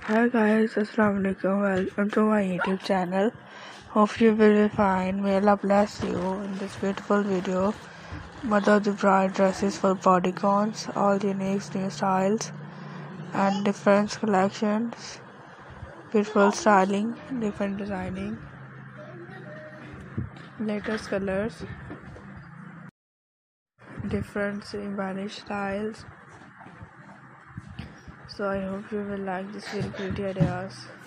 Hi guys, Assalamualaikum. Welcome to my YouTube channel. Hope you will be fine. May Allah bless you in this beautiful video. Mother of the bride dresses for bodycons, all unique new styles and different collections, beautiful styling, different designing, latest colors, different embellished styles. So I hope you will like this very pretty ideas.